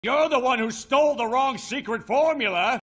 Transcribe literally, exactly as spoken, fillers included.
You're the one who stole the wrong secret formula!